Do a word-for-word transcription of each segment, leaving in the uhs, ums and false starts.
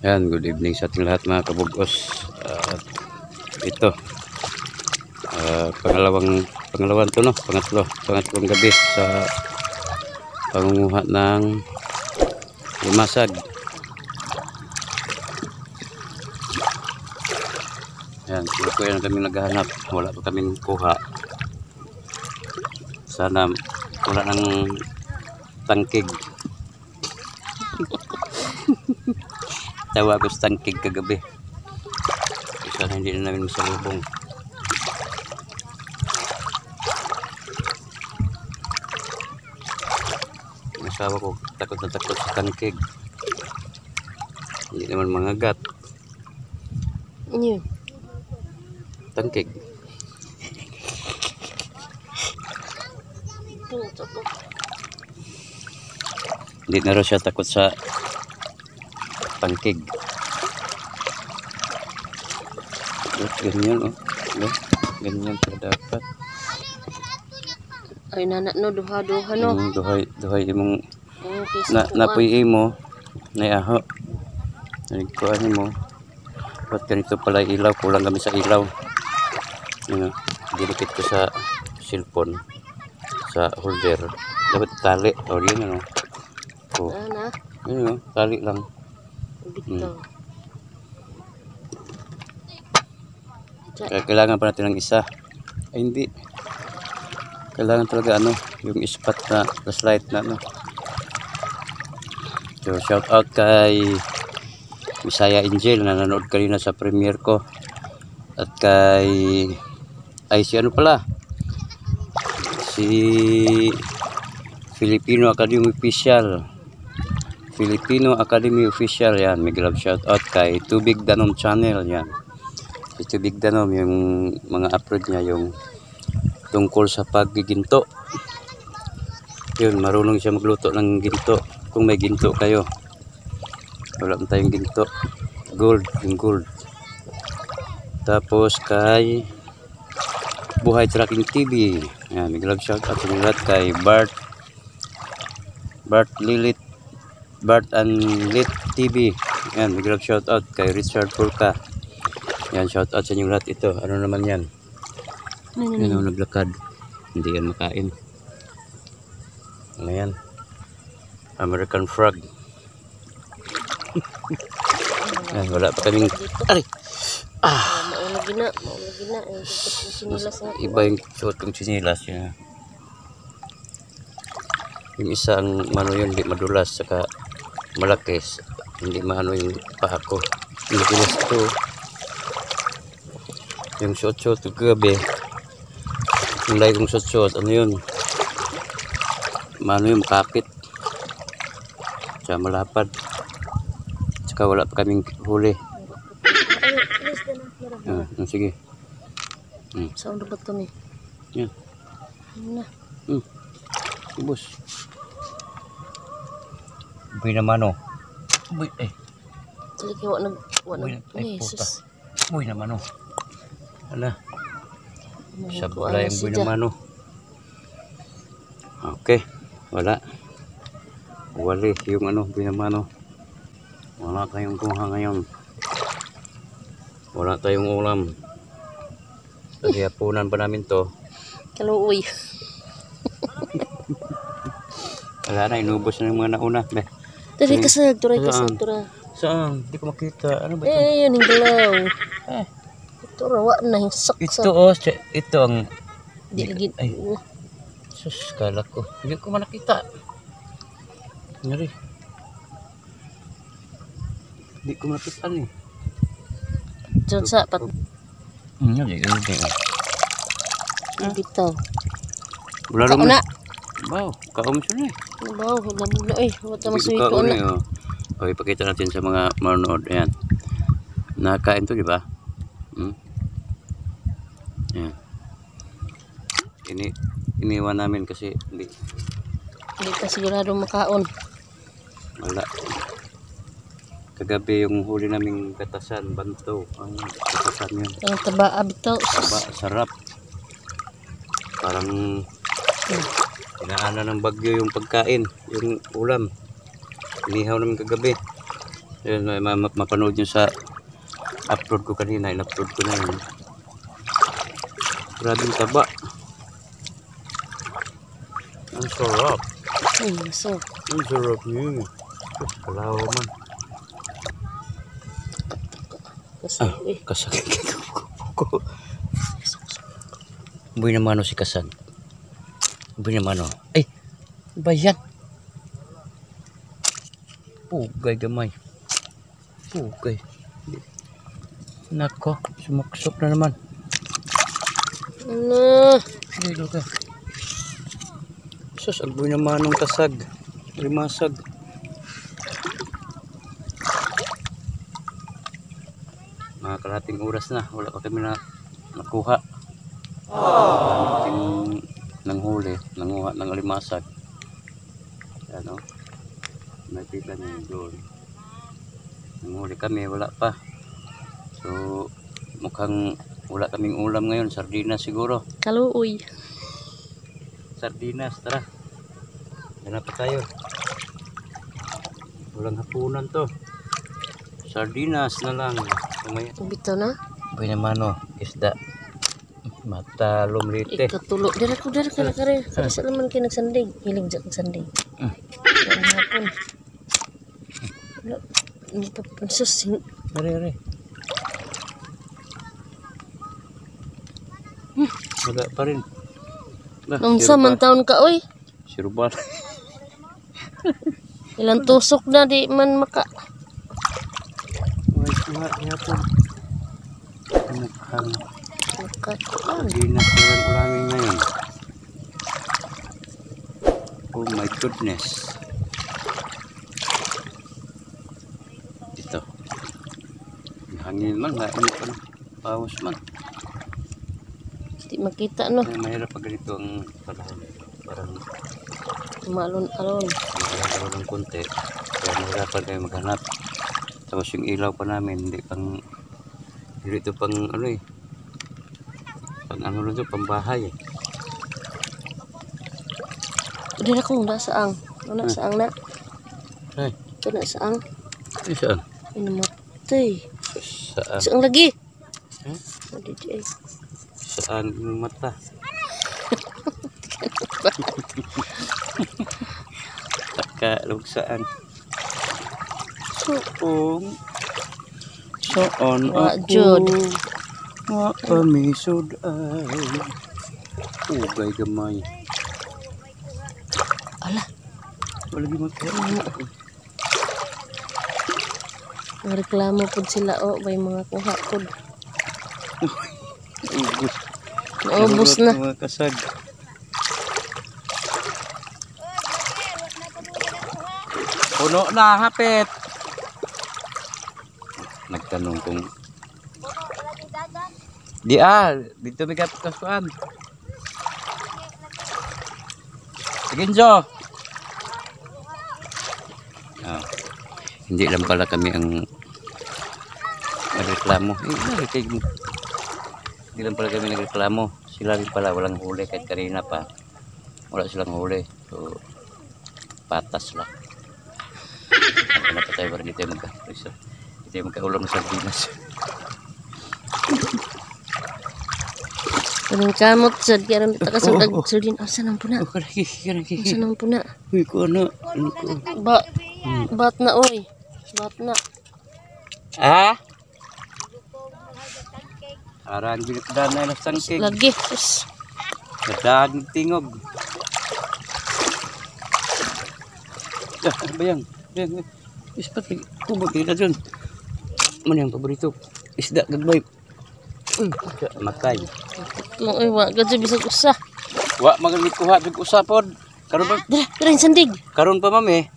Yan, good evening sa ating lahat mga kabugos. Uh, ito, uh, pangalawang, pangalawang to no, pangatlo, pangatlong gabi sa pangunguha ng limasag. Yan, sila ko yan kami naghahanap, wala pa kaming kuha. Sana wala ng tangkig. Tawa ko sa tangkig kagabi. Sana hindi na namin masalubong. Masawa ko takot na takot sa tangkig. Hindi naman mangagat. Ano yun? Tangkig. Hindi na rin siya takot sa tangkig. Ganyan oh. Ganyan pa dapat. Ay nanak no duha-duha no. Mm, duhay duhay imong Okay, na napuy imo na aho. Nagkuan mo. Ba't ganito pala ilaw, kulang kami sa ilaw. Ano, dinikit ko sa cellphone sa holder. Dapat tali o yun ano. Oh. Ana, Ano, tali lang. bitaw. Kaya kailangan pa natin ng isa. Ay hindi. Kailangan talaga ano, yung ispat na flashlight na ano. So shout out kay Bisaya Angel na nanood kanina sa premiere ko. At kay ay si ano pala? Si Filipino Academy Official. Filipino Academy Official yan. May love shout out kay Tubig Danom Channel yan. Si Tubig Danom yung mga upload niya yung tungkol sa paggiginto. Yun, marunong siya magluto ng ginto. Kung may ginto kayo. Wala na tayong ginto. Gold, yung gold. Tapos kay Buhay Tracking T V. Yan, may love shout out sa lahat kay Bart Bart Lilit Bart and Lit T V. Yan, may love shout out kay Richard Pulka. Yan, shout out sa inyo lahat ito. Ano naman yan? Ano Yan ang naglakad. Hindi yan makain. Ano yan? American frog. Yan, wala pa kaming... Aray! Ah, mauna gina, mauna gina. Ay, sinilas nga. Iba yung suot kong sinilas yun. Yung isang mano yun, hindi madulas, saka malakis. Hindi maano yung paha ko. Hindi pinas ito. Yung suot-suot yung gabi. Yung lahi kong suot-suot, ano yun? Mano yung makapit. Tsaka malapad. Tsaka wala pa kaming huli. Ah, ah, sige. Hmm. Saan dapat kami? Yan. Ano na? Hmm. Ubus. Buhay naman oh. Buhay eh. Taliki wa nag wa Buhay nag. na. Ay Ay, puta. sus. Buhay naman oh. Ala. Ano Sa ko, bulay ano ang buhay siya? naman oh. Okay. Wala. Wali yung ano buhay naman oh. Wala tayong kuha ngayon. Wala tayong ulam. Kasi hapunan pa namin to. Kaluoy. Wala na, inubos na yung mga nauna. Be. Dari Hmm. kasag, turay Saan? kasag, tura. Saan? Hindi ko makita. Ano ba ito? Eh, yun yung galaw. Eh. Ito rawa na yung sak Ito sak. oh. Ito, ito ang... Di lagi. Ay. Sus, kala ko. Hindi ko man nakita. Ngari. Hindi ko makita eh. Diyan sa pat. Ngari, ngari. Bitaw. Wala Kao naman. na. Wow, kaom siya na eh. Ano ba? Wala mo na eh. Wala Hindi masuk ko ito kaon na. eh. Oh. Okay, pakita natin sa mga manonood. Ayan. Nakain to, di ba? Hmm? Ayan. Ini, iniwan namin kasi hindi. Hindi ka sigurado makaon. Wala. Kagabi yung huli naming gatasan, banto. Ang gatasan yun. Ang taba bitaw. Aba, sarap. Parang Hmm. inaana ng bagyo yung pagkain, yung ulam. Inihaw namin kagabi. Yun, ma ma mapanood nyo sa upload ko kanina. In-upload ko na yun. Grabing taba. Ang sarap. Ay, so. Ang sarap niyo. Kalawa man. Kasan, Ah, eh. kasakit ko. Buhay naman o si Kasan. Buhay naman o. Ay! Ba yan? Pugay gamay. Pugay. Nako, sumaksok na naman. Ano? Dito ka. Sus, ang buhay naman ng kasag. Limasag. Mga kalating oras na. Wala pa kami na nakuha. Kalating nanghuli. Nanguha ng limasag. Ano? Nakita niyo doon. Nanghuli kami. Wala pa. So, mukhang wala kaming ulam ngayon. Sardinas siguro. Kaluoy. Sardinas, tara. Hanap pa tayo. Walang hapunan to. Sardinas na lang. Umaya. Bito na. Buhay naman o, isda. Mata lumlite. Ikatulo. Dara ko, dara ka na kare. Sa naman kayo nagsandig. Hilig dyan nagsandig. Mm. Ang hapon. Wala. Hindi pa pansus. Ari, ari. Maga pa rin. Bah, Nung sa man taon ka, oy. Sirubal. Ilang tusok na di man maka. Uy, kuha, yapon. Mukhang Makakuan. sardinas na lang ulangin ngayon. Oh my goodness. Ito. Hangin man, mainit pa. Paus man. Di makita no. Ay, mahirap pag ganito ang panahon. Parang Malon-alon. mahirap ng konti. Kaya mahirapan kayo maghanap. Tapos yung ilaw pa namin, hindi pang, hindi ito pang ano eh. Pang ano lang ito, pang bahay eh. Di na kung nasaang. Ano saang na? Ay, Ito na saang. ay saan? Ay namatay. Saan? Saang lagi. Hmm? Adi di ay. Saan yung mata? Takalog saan? Soong. Saan Wa, ako? Jud. Wa kami suday. Ugay gamay. Ala. Wala di magkaya. Reklamo pud sila o. May mga kuha pud. Ubus. Naubos na. Mga kasag. Puno na, hapit. Nagtanong kung di ah, dito may kapasuan. Ginjo. Ah, hindi lang pala kami ang nagreklamo. Eh, narinig mo. Hindi lang pala kami nagreklamo. Sila rin pala walang huli kahit kanina pa. Wala silang huli. So, patas lang. Hanap pa tayo para di tayo magka di tayo magkaulam ng sardinas. Anong kamot sad kaya ron ta kasundag sudin asa nang puna. Oh, karaki, karaki. Asa nang puna. Uy, ko ano? Ano ko? Ba bat na oy. Bat na. Ah? Arang binigdan na ng sangking. Lagi. Sus. Nadaan tingog. Ah, ano ba yan? Yan, yan. Ispat, tubag na dyan. Ano yung paborito? Isda, gagbay. Mm, makay. Mo oy wa gadyo bisag usa. Wa, magalit kuha, big usapod. Karon pa, Dira, dira sandig. karon pa mami.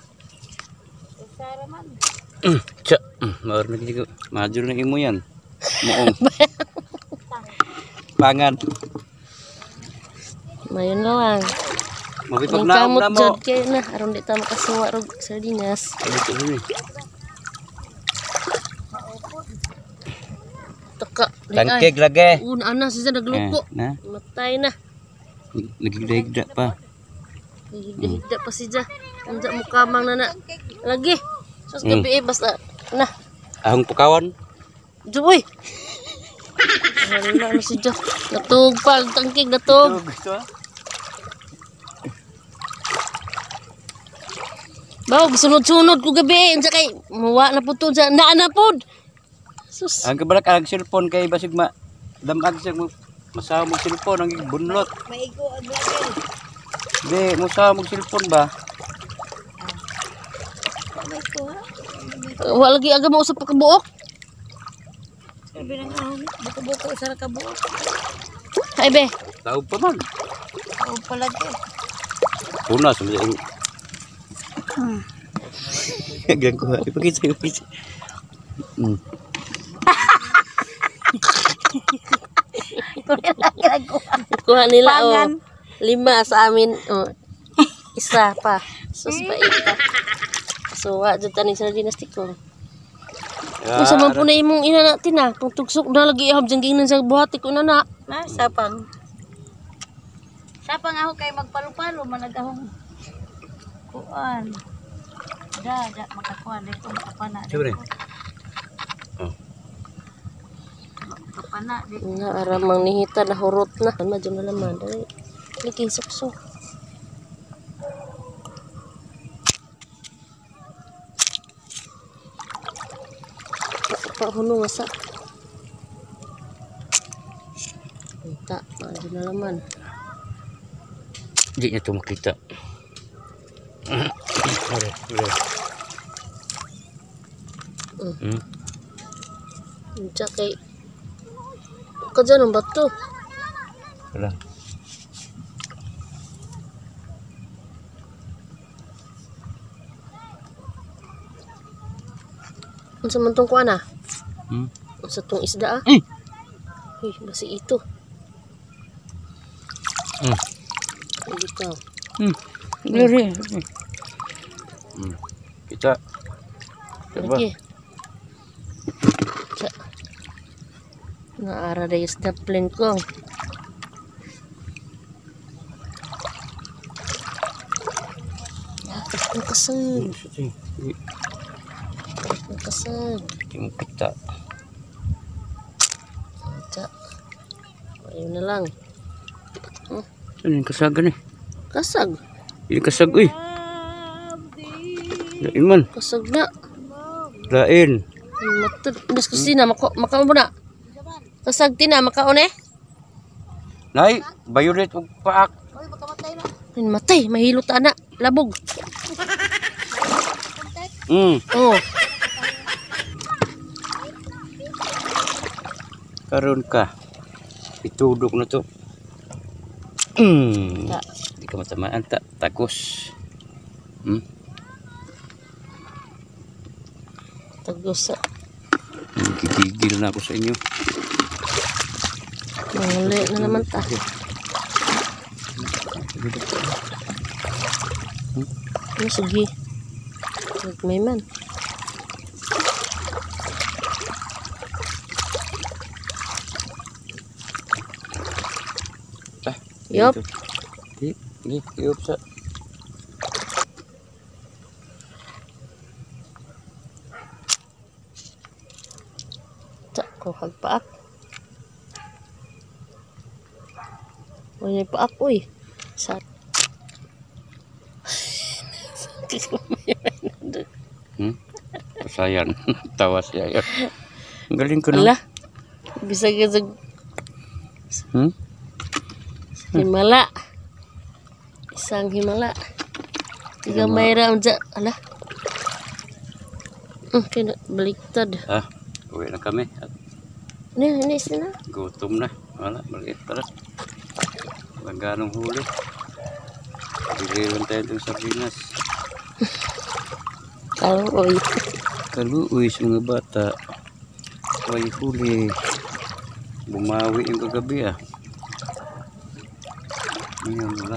Mm, tsa, mm, maor na gigo. Majur na imo yan. Muong. Pangan. Mayon lang. Mabitog Ang na kamot na mo. jud kay na aron di ta makasuwa rog sardinas. Dito rin. Taka. Tangkeg lagi. Un ana siya nagluko. Eh, na, Matay na. nagigda-igda pa. Higda-higda pa siya. Anja mo kamang na na. Lagi. Sus gabi eh basta na. Ahong pukawan. Joy. Wala na si Jo. Natug pa tangkig natug. Gusto ah. Baw sunod-sunod ko gabi unsa kay muwa na pud sa naa na pud. Sus. Ang kabalak ang cellphone kay basig ma damag siya mo masawa mo cellphone ang bunlot. Maigo ang lagay. Di, masawa mo cellphone ba? Wala lagi aga mo usap pa kabuok. Sabi ng ahon, buko-buko sa kabuok. Hay be. Tao pa man. Oo pala eh. Punas mo yung Gan ko. Ipakita ko pizza. Hmm. Kuha nila oh. Pangan. Lima sa amin oh. Isa pa. Sus pa ita. So wa jud tani sa dinastik ko. Kung sa man po na imong ina natin na, kung tugsok na lagi ihab jangginan sa buhati ko na na. Na, sapang. Sapang ako kay magpalo-palo, managahong. Kuan. Da, da, makakuan. Dito, makapana. Siyempre. Oh. Makapana. Dito. Nga aramang nihita na hurot na. Medyo na laman. Dali. Lagi suksok. Pahuno nga sa. Kita. Medyo na laman. Hindi niya ito makita. Ore, ore. Hmm. Diyan kay... Ka dyan ang bato. Wala. Unsa man tong kuan ah? Hmm. Unsa tong isda ah? Mm. Uy, basi ito. Hmm. Dito. Hmm. Lari. Hmm. Kita. Coba. Lagi. Sa. Naara day isda plain ko. Ang kasag. Ang kasag. Hindi mo kita. Sa. Ayun na lang. Ano yung kasagan eh? Kasag. Yung kasag uy. Lain man. Kasag na. Lain. Matod. Nas kusina. Maka makaon mo na. Kasag tina. Makaon eh. Nay, violet ug paak. Uy, makamatay na. Ay, matay. Mahilot ana. Labog. Hmm. Oh. Karon ka. Itudok na to. Hmm. Ta. Di ka matamaan ta. Takos. Hmm. Tagos sa. Gigigil na ako sa inyo. Manguli na naman ta. Ano sige. May man. Ah, Yup. Di, di, yup sa. Sa kuhag paak. Wala paak uy. Sa. Hmm? Pasayan. Tawa siya yan. Ang galing ko na. Ala. Bisa ka Hmm? himala. Isang himala. Tiga mayra unja. Ala. Hmm, kena baliktad. Ah, uwi na kami. At Ini, ini sila. gutom na. Wala, maliit pala. Magganong huli. Biliwan tayo itong sardinas. Kalau oi. Kaluoy sa mga bata. Huwag huli. Bumawi yung kagabi ah. Ngayon wala.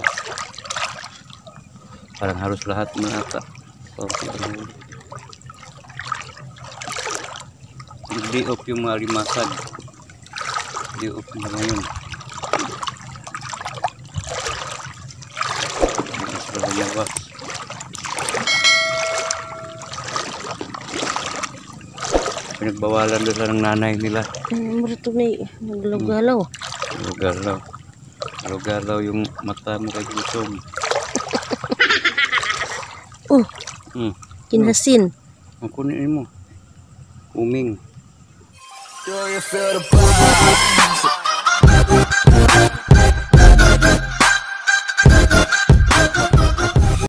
Parang halos lahat na ata. Okay, ano. Nag-di-off yung mga limasag. Di-off na ngayon. Hindi sila lumabas. pinagbawalan doon ng nanay nila. Ang marato na naggalaw-galaw. Galaw. Galaw yung mata mo kay gutom. Oh, Hmm. kinasin. Ang kunin mo. Uming. Do you feel the vibe?